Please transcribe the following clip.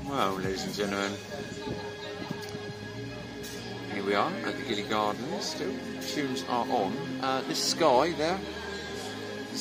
Well, ladies and gentlemen, here we are at the Gillie Gardens still. Tunes are on. This Sky there,